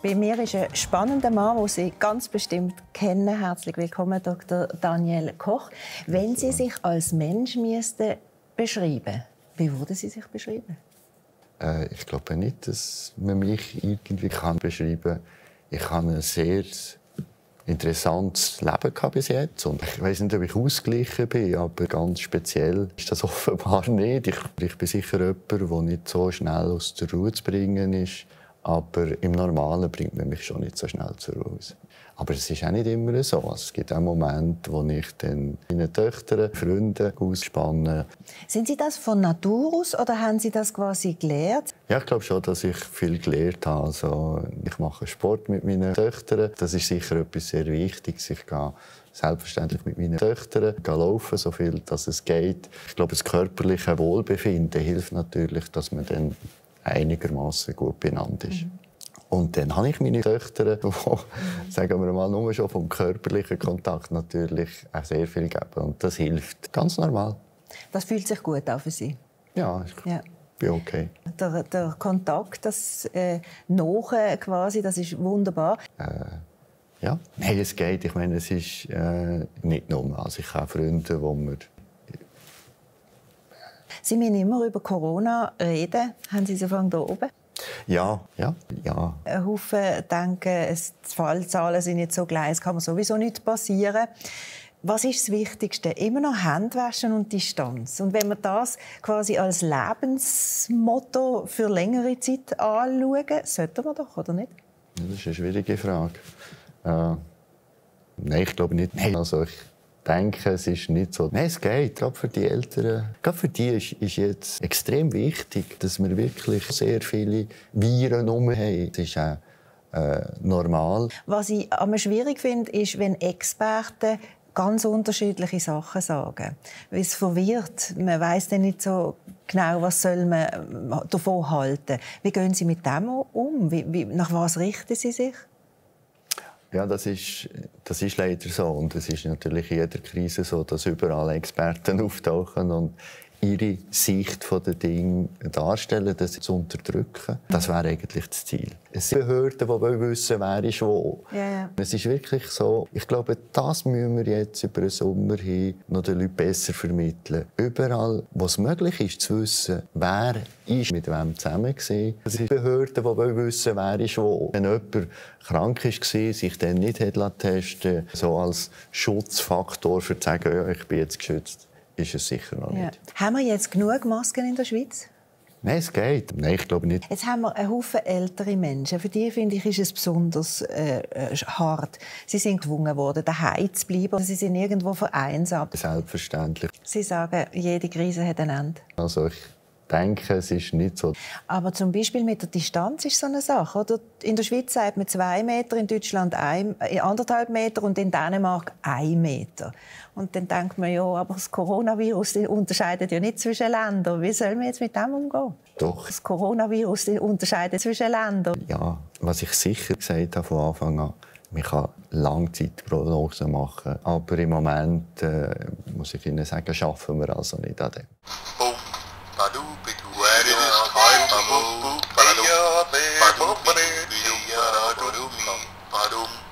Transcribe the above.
Bei mir ist ein spannender Mann, den Sie ganz bestimmt kennen. Herzlich willkommen, Dr. Daniel Koch. Wenn Sie sich als Mensch beschreiben, wie würden Sie sich beschreiben? Ich glaube nicht, dass man mich irgendwie beschreiben kann. Ich habe ein sehr interessantes Leben bis jetzt. Und ich weiß nicht, ob ich ausgeglichen bin, aber ganz speziell ist das offenbar nicht. Ich bin sicher jemand, der nicht so schnell aus der Ruhe zu bringen ist. Aber im Normalen bringt man mich schon nicht so schnell zur Ruhe. Aber es ist auch nicht immer so. Also es gibt auch Momente, wo ich dann meine Töchter, Freunde ausspanne. Sind Sie das von Natur aus oder haben Sie das quasi gelernt? Ja, ich glaube schon, dass ich viel gelernt habe. Also, ich mache Sport mit meinen Töchtern. Das ist sicher etwas sehr Wichtiges. Ich gehe selbstverständlich mit meinen Töchtern laufen, so viel dass es geht. Ich glaube, das körperliche Wohlbefinden hilft natürlich, dass man dann einigermaßen gut beieinander ist. Und dann habe ich meine Töchter, die, sagen wir mal, nur schon vom körperlichen Kontakt natürlich auch sehr viel geben. Und das hilft ganz normal. Das fühlt sich gut an für Sie? Ja, ich bin okay. Der Kontakt, das Nachen quasi, das ist wunderbar. Ja, nein, es geht. Ich meine, es ist nicht nur. Also ich habe Freunde, wo wir... Sie müssen immer über Corona reden. Haben Sie so von hier oben? Ja. Ein Haufen denken, die Fallzahlen sind nicht so gleich, es kann mir sowieso nicht passieren. Was ist das Wichtigste? Immer noch Hände waschen und Distanz. Und wenn wir das quasi als Lebensmotto für längere Zeit anschauen, sollten wir doch, oder nicht? Das ist eine schwierige Frage. Nein, ich glaube nicht. Nein. Also ich denke, es ist nicht so. Nein, es geht. Gerade für die Eltern. Gerade für die ist jetzt extrem wichtig, dass wir wirklich sehr viele Viren herum haben. Das ist auch normal. Was ich aber schwierig finde, ist, wenn Experten ganz unterschiedliche Sachen sagen. Weil es verwirrt. Man weiss dann nicht so genau, was soll man davon halten. Wie gehen Sie mit dem um? Nach was richten Sie sich? Ja, das ist leider so. Und es ist natürlich in jeder Krise so, dass überall Experten auftauchen und ihre Sicht der Dinge darstellen, das zu unterdrücken. Das wäre eigentlich das Ziel. Es sind Behörden, die wissen, wer ist wo. Ja. Es ist wirklich so, ich glaube, das müssen wir jetzt über den Sommer hin noch den Leuten besser vermitteln. Überall, wo es möglich ist, zu wissen, wer ist mit wem zusammen war. Es sind Behörden, die wissen, wer ist wo. Wenn jemand krank war, sich dann nicht testen lassen, so als Schutzfaktor für zu sagen, ja, ich bin jetzt geschützt, ist es sicher noch nicht. Haben wir jetzt genug Masken in der Schweiz? Nein, es geht. Nein, ich glaube nicht. Jetzt haben wir einen Haufen ältere Menschen. Für die, finde ich, ist es besonders hart. Sie sind gezwungen worden, daheim zu bleiben. Sie sind irgendwo vereinsamt. Selbstverständlich. Sie sagen, jede Krise hat ein Ende. Also ich denke, es ist nicht so. Aber zum Beispiel mit der Distanz ist so eine Sache. Oder? In der Schweiz sagt man 2 Meter, in Deutschland 1,5 Meter und in Dänemark 1 Meter. Und dann denkt man, ja, aber das Coronavirus unterscheidet ja nicht zwischen Ländern. Wie sollen wir jetzt mit dem umgehen? Doch. Das Coronavirus unterscheidet zwischen Ländern. Ja, was ich sicher gesagt habe von Anfang an, man kann Langzeitprognosen machen. Aber im Moment, muss ich Ihnen sagen, schaffen wir also nicht an dem. Where it is